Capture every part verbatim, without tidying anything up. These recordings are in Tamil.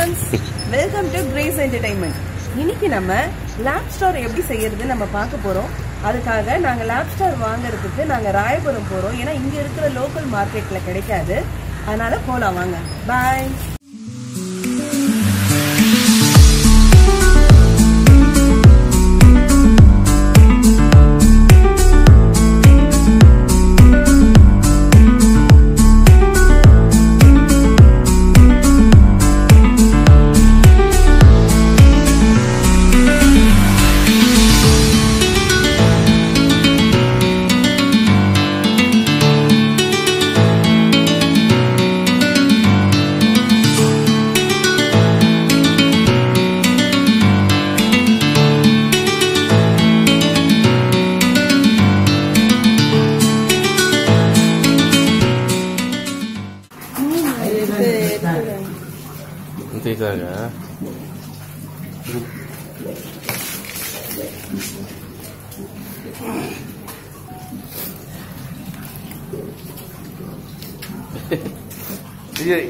friends, welcome to Grace Entertainment. இன்னைக்கு நம்ம lobster எப்படி செய்யறது நம்ம பார்க்க போறோம். அதுக்காக நாங்க lobster வாங்குறதுக்கு நாங்க ராயபுரம் போறோம். ஏனா இங்க இருக்கிற லோக்கல் மார்க்கெட்ல கிடைக்காது. அதனால போலாம் வாங்க. பை. Tidak ya. Iya.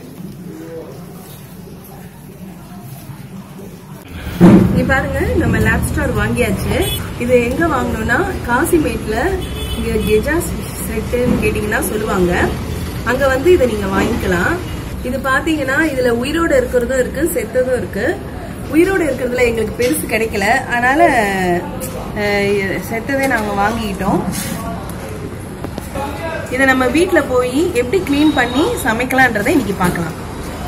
இங்க பாருங்க நம்ம lobster வாங்கியாச்சு. இது எங்க வாங்கணும்னா காசிமேட்ல இங்க கெஜா செட்னு கேட்டிங்கனா சொல்லுவாங்க. அங்க வந்து இத நீங்க வாங்கிக்கலாம். இது பாத்தீங்கன்னா இதுல உயிரோட இருக்கிறதும் இருக்கு செத்ததும் இருக்கு. உயிரோட இருக்கிறதுல எங்களுக்கு பெருசு கிடைக்கல, அதனால செத்ததே நாங்க வாங்கிட்டோம். இதை நம்ம வீட்டுல போய் எப்படி கிளீன் பண்ணி சமைக்கலாம்ன்றதை இன்னைக்கு பார்க்கலாம்.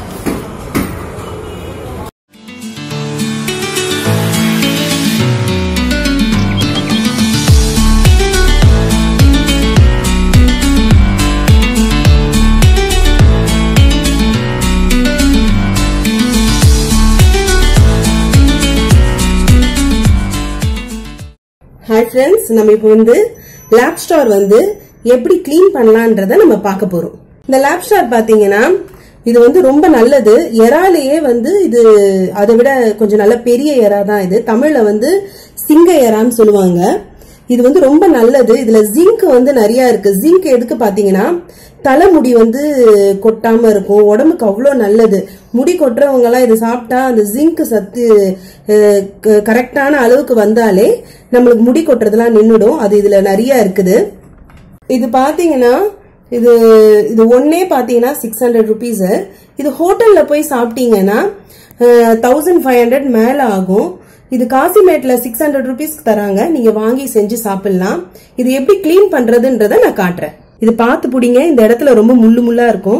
Hi friends, நம்ம இப்போ வந்து lobster வந்து எப்படி க்ளீன் பண்ணலாம்ன்றதை நம்ம பார்க்க போறோம். இந்த lobster பாத்தீங்கன்னா இது வந்து ரொம்ப நல்லது. இறாலையே வந்து இது அதை விட கொஞ்சம் நல்ல பெரிய இறா தான். இது தமிழ்ல வந்து சிங்க இறான்னு சொல்லுவாங்க. இது வந்து ரொம்ப நல்லது. இதுல ஜிங்க் வந்து நிறைய இருக்கு. ஜிங்க் எதுக்கு பாத்தீங்கன்னா தலைமுடி வந்து கொட்டாம இருக்கும், உடம்புக்கு அவ்வளவு நல்லது. முடி கொட்டுறவங்க எல்லாம் இது சாப்பிட்டா அந்த ஜிங்க் சத்து கரெக்டான அளவுக்கு வந்தாலே நம்மளுக்கு முடி கொட்டுறதுலாம் நின்னுடும். அது இதுல நிறைய இருக்குது. இது பாத்தீங்கன்னா இது இது ஒன்னே பாத்தீங்கன்னா சிக்ஸ் ஹண்ட்ரட் ருபீஸ். இது ஹோட்டல்ல போய் சாப்பிட்டீங்கன்னா தௌசண்ட் ஃபைவ் ஹண்ட்ரட் மேல ஆகும். இது காசிமேட்ல சிக்ஸ் ஹண்ட்ரட் ருபீஸ் தராங்க. நீங்க வாங்கி செஞ்சு சாப்பிடலாம். இது எப்படி கிளீன் பண்றதுன்றத நான் காட்டுறேன். இது பார்த்து புடிங்க. இந்த இடத்துல ரொம்ப முள்ளு முள்ளா இருக்கும்.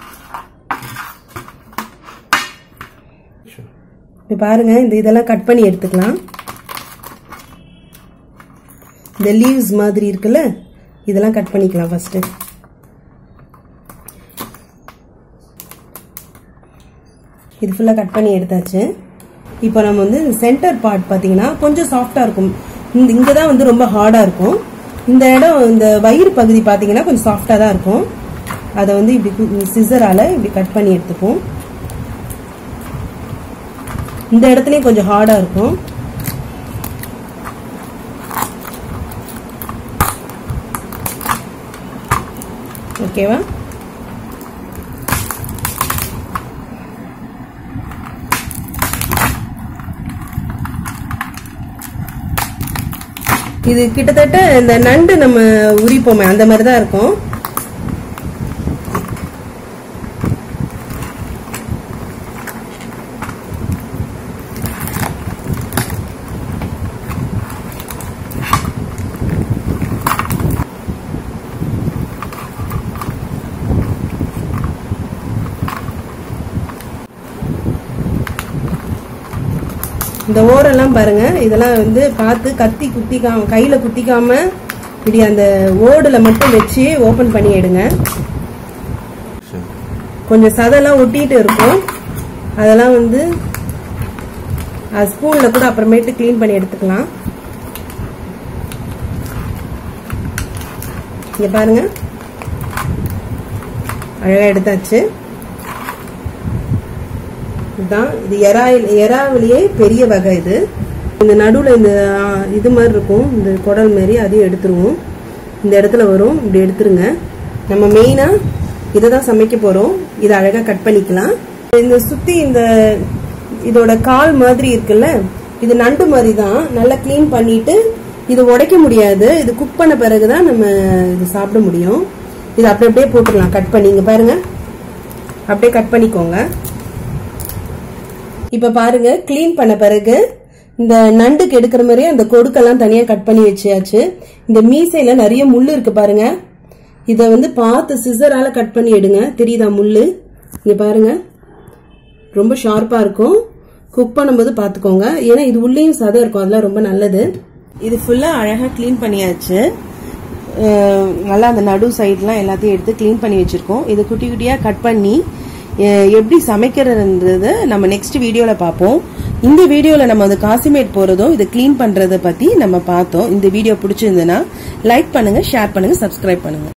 இது பாருங்க, இந்த இதெல்லாம் கட் பண்ணி எடுத்துக்கலாம். இந்த லீவ்ஸ் மாதிரி இருக்குல்ல, இதெல்லாம் கட் பண்ணிக்கலாம் ஃபர்ஸ்ட். இது ஃபுல்லா கட் பண்ணி எடுத்தாச்சு. இப்போ நம்ம வந்து சென்டர் பார்ட் பாத்தீங்கன்னா கொஞ்சம் சாஃப்டா இருக்கும். இங்கதான் வந்து ரொம்ப ஹார்டா இருக்கும். இந்த இடம் இந்த வயிறு பகுதி பாத்தீங்கன்னா கொஞ்சம் சாஃப்டா தான் இருக்கும். அதை வந்து இப்படி சிசரால இப்படி கட் பண்ணி எடுத்துப்போம். இந்த இடத்துலயும் கொஞ்சம் ஹார்டா இருக்கும். ஓகேவா? இது கிட்டத்தட்ட இந்த நண்டு நம்ம உரிப்போமே அந்த மாதிரி தான் இருக்கும். இந்த ஓரெல்லாம் பாருங்க, இதெல்லாம் வந்து பார்த்து கத்தி குத்திக்காம கையில குத்திக்காம இப்படி அந்த ஓடுல மட்டும் வச்சு ஓபன் பண்ணி எடுங்க. கொஞ்சம் சதெல்லாம் ஒட்டிட்டு இருக்கும். அதெல்லாம் வந்து ஸ்பூன்ல கூட அப்புறமேட்டு கிளீன் பண்ணி எடுத்துக்கலாம். இங்க பாருங்க, அழகா எடுத்தாச்சு. இதுதான் இது எறாவிலேயே பெரிய வகை. இது இந்த நடுவுல இந்த இது மாதிரி இருக்கும், இந்த குடல் மாதிரி, அதையும் எடுத்துருவோம். இந்த இடத்துல வரும், இப்படி எடுத்துருங்க. நம்ம மெயினா இதை தான் சமைக்க போறோம். இதை அழகா கட் பண்ணிக்கலாம். இந்த சுத்தி இந்த இதோட கால் மாதிரி இருக்குல்ல, இது நண்டு மாதிரி தான். நல்லா கிளீன் பண்ணிட்டு இது உடைக்க முடியாது. இது குக் பண்ண பிறகுதான் நம்ம இது சாப்பிட முடியும். இது அப்படி அப்படியே போட்டுடலாம் கட் பண்ணி. இங்க பாருங்க, அப்படியே கட் பண்ணிக்கோங்க. இப்ப பாருங்க, கிளீன் பண்ண பிறகு இந்த நண்டுக்கு எடுக்கிற மாதிரியே அந்த கொடுக்கெல்லாம் தனியா கட் பண்ணி வச்சியாச்சு. இந்த மீசையில நிறைய முள்ளு இருக்கு பாருங்க. இத வந்து பார்த்து சிசரால கட் பண்ணி எடுங்க. தெரியுதா முள்ளு? இங்க பாருங்க, ரொம்ப ஷார்ப்பா இருக்கும். குக் பண்ணும்போது பாத்துக்கோங்க, ஏன்னா இது உள்ளேயும் சதை இருக்கும். அதெல்லாம் ரொம்ப நல்லது. இது ஃபுல்லா அழகா கிளீன் பண்ணியாச்சு. நல்லா அந்த நடு சைட்லாம் எல்லாத்தையும் எடுத்து கிளீன் பண்ணி வச்சிருக்கோம். இது குட்டி குட்டியா கட் பண்ணி எப்படி சமைக்கிறதுன்றத நம்ம நெக்ஸ்ட் வீடியோல பார்ப்போம். இந்த வீடியோல நம்ம வந்து காசிமேட் போறதும் இது கிளீன் பண்றத பத்தி நம்ம பார்த்தோம். இந்த வீடியோ பிடிச்சிருந்ததுன்னா லைக் பண்ணுங்க, ஷேர் பண்ணுங்க, சப்ஸ்கிரைப் பண்ணுங்க.